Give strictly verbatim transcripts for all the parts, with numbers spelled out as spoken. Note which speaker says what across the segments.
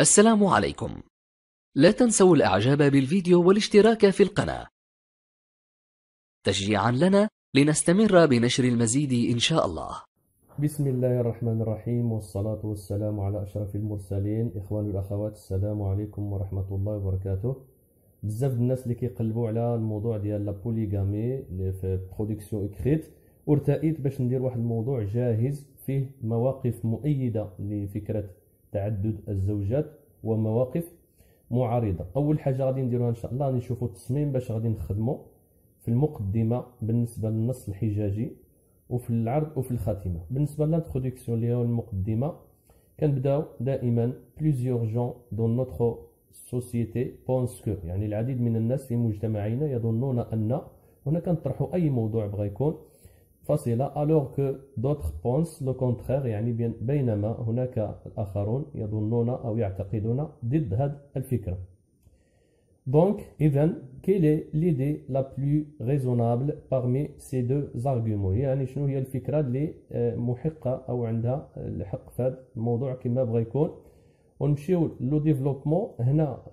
Speaker 1: السلام عليكم. لا تنسوا الإعجاب بالفيديو والاشتراك في القناة تشجيعا لنا لنستمر بنشر المزيد إن شاء الله.
Speaker 2: بسم الله الرحمن الرحيم، والصلاة والسلام على أشرف المرسلين. إخواني والأخوات، السلام عليكم ورحمة الله وبركاته. بزاف الناس اللي كيقلبوا على الموضوع ديال لا بوليغامي اللي في برودكسيون اكريت، وارتأيت باش ندير واحد الموضوع جاهز فيه مواقف مؤيدة لفكرة تعدد الزوجات ومواقف معارضة. أول حاجة غادي نديروها إن شاء الله غادي نشوفوا التصميم باش غادي نخدموا في المقدمة بالنسبة للنص الحجاجي، وفي العرض وفي الخاتمة. بالنسبة للانترودكسيون اللي هو المقدمة، كنبداو دائما plusieurs gens dans notre société pensent que، يعني العديد من الناس في مجتمعنا يظنون أن، هنا كنطرحوا أي موضوع بغى يكون فاصلة alors que d'autres pensent le contraire، يعني بينما هناك الآخرون يظنون أو يعتقدون ضد هذه الفكرة. Donc, إذن quelle est l'idée la plus raisonnable parmi ces deux arguments؟ يعني شنو هي الفكرة اللي محقة أو عندها الحق في هذا الموضوع كما بغى يكون. ونمشيو لو ديفلوبمون. هنا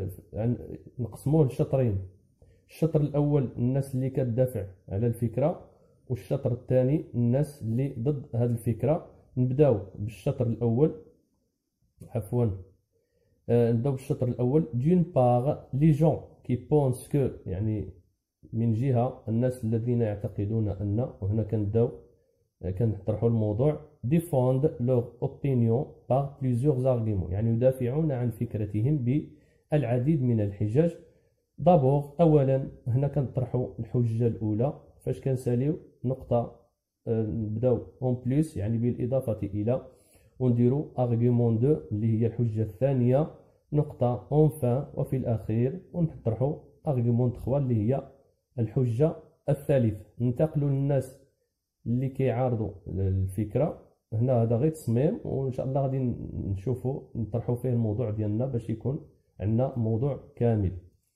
Speaker 2: نقسموه لشطرين. الشطر الأول الناس اللي كتدافع على الفكرة، والشطر الثاني الناس اللي ضد هذه الفكرة. نبداو بالشطر الأول، عفوا نبداو بالشطر الأول. دون باغ لي جون كي بونس كو، يعني من جهة الناس الذين يعتقدون أن، وهنا كنبداو كنطرحوا الموضوع ديفوند لور اوبينيون باغ بليزيوغ زارغيمون، يعني يدافعون عن فكرتهم بالعديد من الحجج. دابور أولا هنا كنطرحوا الحجة الأولى، فاش كنساليو نقطة نبداو اون بليس يعني بالإضافة إلى، ونديرو ارغيومون دو اللي هي الحجة الثانية، نقطة اونفان وفي الأخير، ونطرحو ارغيومون تخوا اللي هي الحجة الثالثة. ننتقلوا للناس اللي كيعارضوا الفكرة. هنا هذا غير تصميم، وإن شاء الله غادي نشوفوا نطرحوا فيه الموضوع ديالنا باش يكون عندنا موضوع كامل.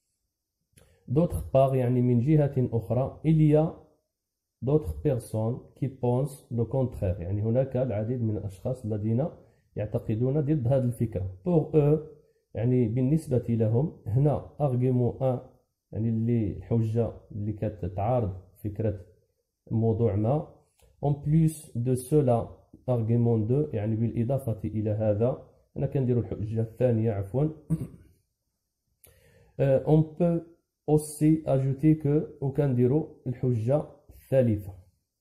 Speaker 2: دوطخ باغ يعني من جهة أخرى، إليا d'autres personnes qui pensent le contraire، يعني هناك العديد من الأشخاص الذين يعتقدون ضد هذه الفكرة. pour eux يعني بالنسبة لهم. هنا argument واحد يعني اللي الحجة اللي كتعارض فكرة موضوع ما. en plus de cela argument deux يعني بالإضافة إلى هذا. هنا كنديرو الحجة الثانية عفوا. on peut aussi ajouter que، وكنديرو الحجة الثالثة.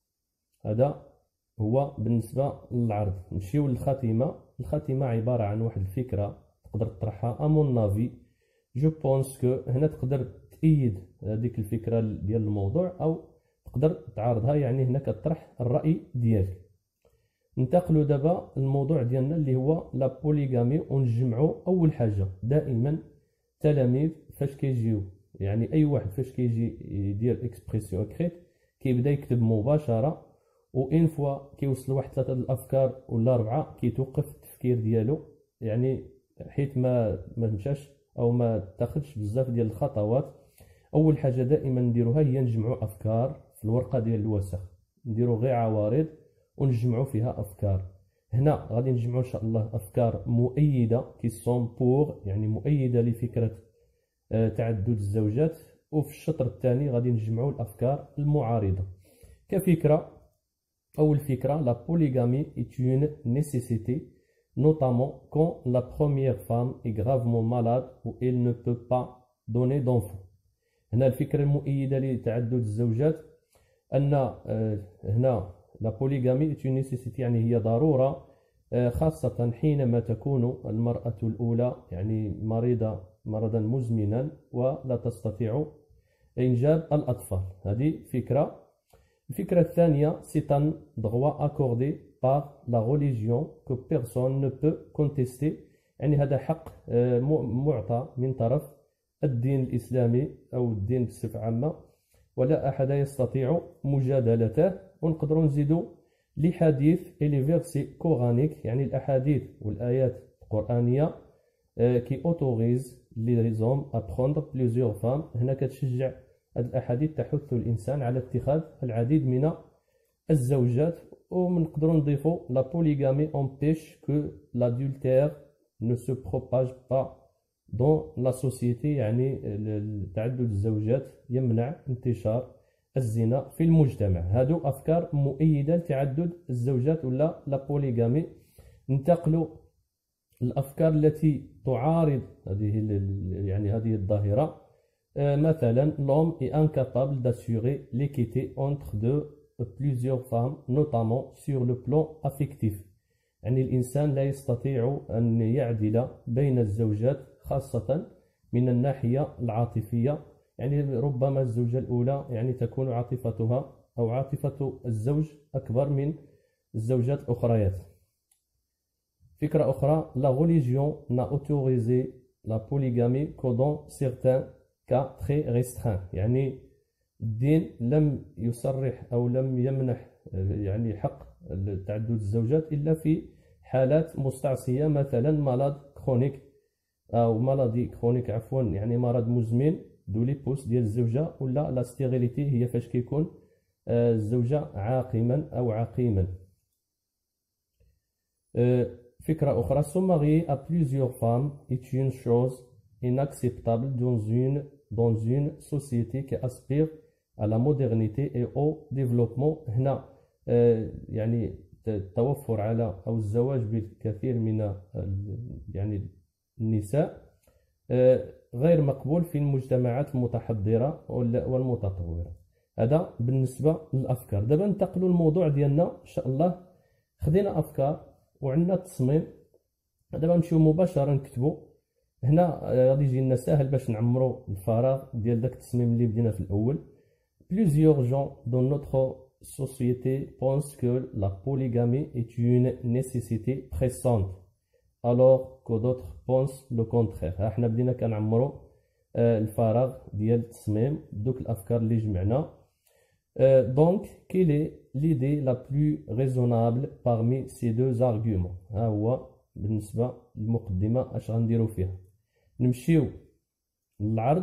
Speaker 2: هذا هو بالنسبة للعرض. نمشيو للخاتمة. الخاتمة عبارة عن واحد الفكرة تقدر تطرحها امون نافي جو بونس كو. هنا تقدر تأيد هذيك الفكرة ديال الموضوع أو تقدر تعارضها، يعني هنا كتطرح الرأي ديالك. ننتقلوا دابا الموضوع ديالنا اللي هو لا بوليغامي، ونجمعوا أول حاجة دائما تلاميذ فاش كيجيو، يعني أي واحد فاش كيجي يدير اكسبريسيون اكريت كيبدا يكتب مباشرة، وإن فوا كيوصل واحد ثلاثة الأفكار ولا أربعة كيتوقف التفكير ديالو، يعني حيت ما ما مشاش أو ما تاخدش بزاف ديال الخطوات. أول حاجة دائما نديروها هي نجمعوا أفكار في الورقة ديال الوسخ، نديرو غير عوارض ونجمعوا فيها أفكار. هنا غادي نجمعوا إن شاء الله أفكار مؤيدة كي سون بور، يعني مؤيدة لفكرة تعدد الزوجات. وفي الشطر الثاني غادي نجمعوا الافكار المعارضه. كفكره، اول فكره لا بوليغامي est une nécessité notamment quand la première femme est gravement malade ou elle ne peut pas donner d'enfant. هنا الفكره المؤيده لتعدد الزوجات ان هنا لا بوليغامي est une nécessité يعني هي ضروره، خاصه حينما تكون المراه الاولى يعني مريضه مرضا مزمنا ولا تستطيع إنجاب الأطفال. هذه فكرة. الفكرة الثانية c'est un droit accordé par la religion que personne ne peut contester، يعني هذا حق معطى من طرف الدين الإسلامي أو الدين بصفة عامة، ولا أحد يستطيع مجادلته. ونقدروا نزيدوا لي حديث لي فيرسي كورانيك، يعني الأحاديث والآيات القرآنية كي اوتوريز لي زوم ا بروندر بليزيور فام. هنا كتشجع هاد الاحاديث تحث الانسان على اتخاذ العديد من الزوجات. ونقدروا نضيفوا لا بوليغامي امبيش كو لادولتير ne se propage pas dans la société. يعني تعدد الزوجات يمنع انتشار الزنا في المجتمع. هادو أفكار مؤيدة لتعدد الزوجات ولا لا بوليغامي. ننتقلوا الأفكار التي تعارض هذه يعني هذه الظاهرة. مثلا l'homme est incapable d'assurer l'équité entre deux plusieurs femmes notamment sur le plan affectif. يعني الإنسان لا يستطيع أن يعدل بين الزوجات خاصة من الناحية العاطفية. يعني ربما الزوجة الأولى يعني تكون عاطفتها أو عاطفة الزوج أكبر من الزوجات الأخريات. فكرة أخرى la religion n'a autorisé la polygamie que dans certains cas très restreints. يعني الدين لم يصرح أو لم يمنح يعني حق تعدد الزوجات إلا في حالات مستعصية، مثلا مرض كرونيك أو مرض كرونيك عفوا يعني مرض مزمن دو ليبوس ديال الزوجة، ولا لا ستيريليتي هي فاش كيكون الزوجة عاقما أو عقيما. فكرة أخرى se marier à plusieurs femmes est une chose inacceptable dans une dans une société qui aspire à la modernité et au développement. هنا يعني التوفر على أو الزواج بالكثير من يعني النساء غير مقبول في المجتمعات المتحضرة والمتطورة. هذا بالنسبة للأفكار. دابا ننتقلوا للموضوع ديالنا إن شاء الله. خدينا أفكار وعندنا التصميم، دابا نمشيو مباشرة نكتبوا. هنا غادي يجي لنا ساهل باش نعمروا الفراغ ديال داك التصميم اللي بدينا في الأول. Plusieurs gens dans notre société pensent que la polygamie est une nécessité pressante alors que d'autres pensent le contraire. احنا بدينا كنعمروا الفراغ ديال التصميم بدوك الافكار اللي جمعنا. Donc quelle est l'idée la plus raisonnable parmi ces deux arguments؟ ها هو بالنسبه للمقدمه اش غنديروا فيها. نمشيو للعرض.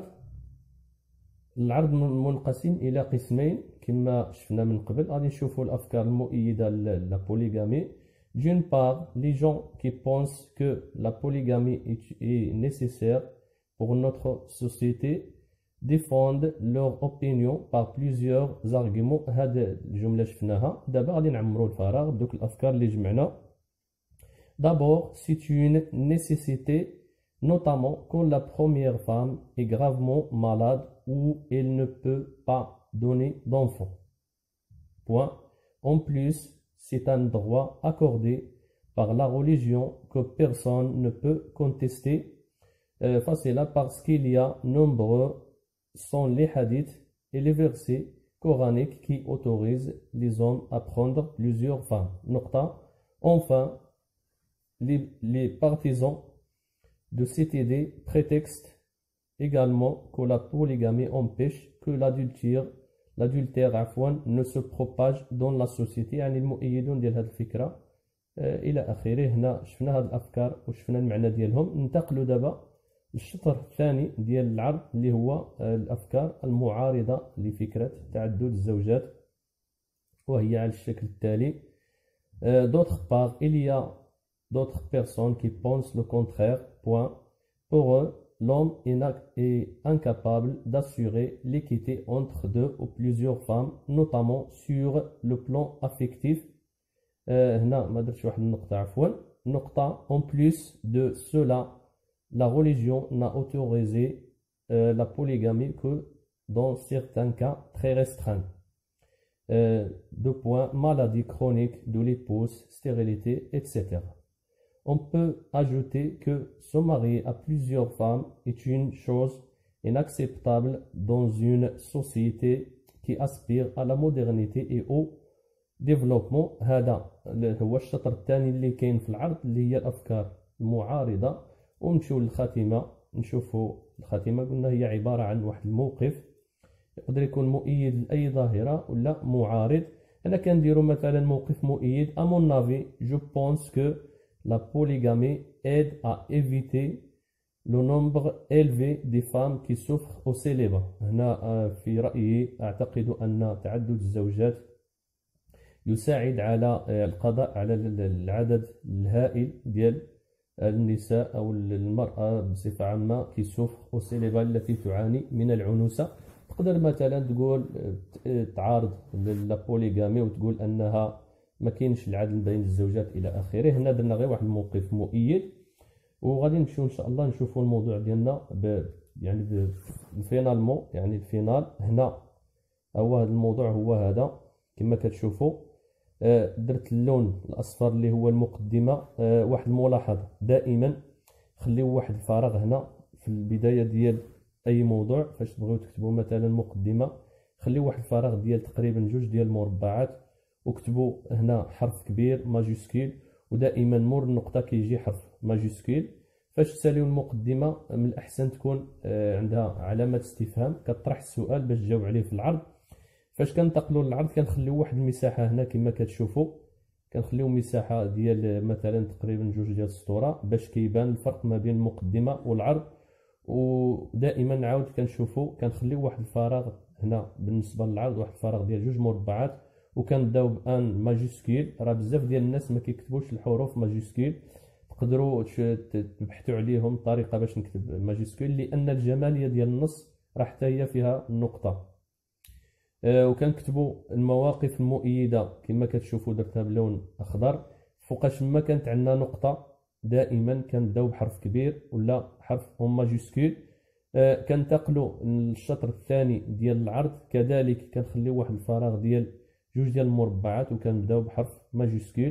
Speaker 2: العرض منقسم الى قسمين كما شفنا من قبل. غادي نشوفوا الافكار المؤيده للا بوليغامي. D'une part, les gens qui pensent que la polygamie est nécessaire pour notre société défendent leur opinion par plusieurs arguments. هاد الجملة شفناها. دابا غادي نعمروا الفراغ بدوك الأفكار اللي جمعنا. D'abord, c'est une nécessité, notamment quand la première femme est gravement malade ou elle ne peut pas donner d'enfant. Point. En plus, c'est un droit accordé par la religion que personne ne peut contester. Euh, facile parce qu'il y a nombreux sont les hadiths et les versets coraniques qui autorisent les hommes à prendre plusieurs femmes. Nokta. Enfin, les, les partisans de cette idée prétextent également que la polygamie empêche que l'adultère l'adultère عفوا ne se propage dans la société. يعني المؤيدون ديال هذه الفكرة إلى آخره. هنا شفنا هذه الأفكار وشفنا المعنى ديالهم. ننتقلوا دابا للشطر الثاني ديال العرض اللي هو الأفكار المعارضة لفكرة تعدد الزوجات، وهي على الشكل التالي. D'autre part, il y a d'autres personnes qui pensent le contraire. Point. Pour eux, l'homme est incapable d'assurer l'équité entre deux ou plusieurs femmes, notamment sur le plan affectif. هنا ما درتش واحد النقطة عفوا. نقطة. En plus de cela, la religion n'a autorisé euh, la polygamie que dans certains cas très restreints. Euh, deux points. Maladie chronique de l'épouse, stérilité, et cetera. On peut ajouter que se marier à plusieurs femmes est une chose inacceptable dans une société qui aspire à la modernité et au développement. هذا هو الشطر الثاني اللي كاين في العرض اللي هي الأفكار المعارضة. ونمشيو للخاتمة. نشوفوا الخاتمة قلنا هي عبارة عن واحد الموقف يقدر يكون مؤيد لأي ظاهرة ولا معارض. أنا كنديرو مثلا موقف مؤيد. à mon avis, je pense que la polygamie aide à éviter le nombre élevé des femmes qui souffrent au célibat. هنا في رأيي أعتقد أن تعدد الزوجات يساعد على القضاء على العدد الهائل ديال النساء أو المرأة بصفة عامة كيسوف أوسيليفال التي تعاني من العنوسة. تقدر مثلا تقول تعارض لابوليغامي وتقول أنها ما كاينش العدل بين الزوجات إلى آخره. هنا درنا غير واحد الموقف مؤيد، وغادي نمشيو إن شاء الله نشوفوا الموضوع ديالنا ب يعني فينالمون، يعني الفينال هنا هو هذا الموضوع هو هذا كما كتشوفوا. آه درت اللون الاصفر اللي هو المقدمه. آه واحد الملاحظه، دائما خليو واحد الفراغ هنا في البدايه ديال اي موضوع. فاش تبغيو تكتبوا مثلا مقدمه خليو واحد الفراغ ديال تقريبا جوج ديال المربعات، وكتبوا هنا حرف كبير ماجيسكيل، ودائما مور النقطه كيجي حرف ماجيسكيل. فاش تساليو المقدمه من الاحسن تكون آه عندها علامه استفهام كطرح السؤال باش تجاوب عليه في العرض. فاش كنتقلوا للعرض كنخليو واحد المساحه هنا كما كتشوفوا، كنخليو مساحه ديال مثلا تقريبا جوج ديال السطوره باش كيبان الفرق ما بين المقدمه والعرض. ودائما نعاود كنشوفوا كنخليو واحد الفراغ هنا بالنسبه للعرض، واحد الفراغ ديال جوج مربعات، وكنبداو بان ماجيسكيل. راه بزاف ديال الناس ما كيكتبوش الحروف ماجيسكيل، تقدروا تبحثوا عليهم طريقه باش نكتب ماجيسكيل، لان الجماليه ديال النص راه حتى هي فيها النقطه. آه وكنكتبوا المواقف المؤيده كما كتشوفوا درتها بلون اخضر. فوقاش ما كانت عندنا نقطه دائما كنبداو بحرف كبير ولا حرف اون ماجيسكول. آه كنتقلوا للشطر الثاني ديال العرض كذلك كنخليو واحد الفراغ ديال جوج ديال المربعات وكنبداو بحرف ماجيسكول.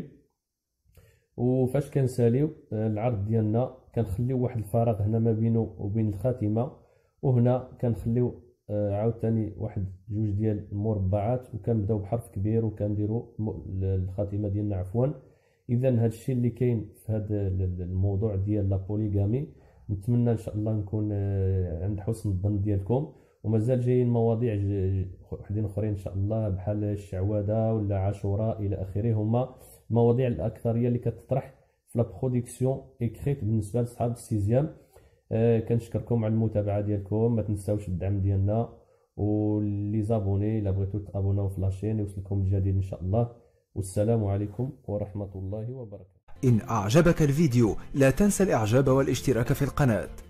Speaker 2: وفاش كنساليو آه العرض ديالنا كنخليو واحد الفراغ هنا ما بينه وبين الخاتمه، وهنا كنخليو آه عاوتاني واحد جوج ديال المربعات وكنبداو بحرف كبير وكنديروا الخاتمه ديالنا عفوا. اذا هذا الشيء اللي كاين في هذا الموضوع ديال لا بوليغامي. نتمنى ان شاء الله نكون آه عند حسن الظن ديالكم، ومازال جايين مواضيع وحدين اخرين ان شاء الله بحال الشعوذه ولا عاشوراء الى اخره. هما المواضيع الاكثريه اللي كتطرح في لا برودكسيون اكريت بالنسبه لصحاب السيزيام. آه كنشكركم على المتابعه ديالكم، ما تنساوش الدعم ديالنا، واللي زابوني الا بغيتو تابوناو في لاشين يوصلكم الجديد ان شاء الله. والسلام عليكم ورحمه الله وبركاته.
Speaker 3: إن أعجبك الفيديو لا تنسى الإعجاب والاشتراك في القناة.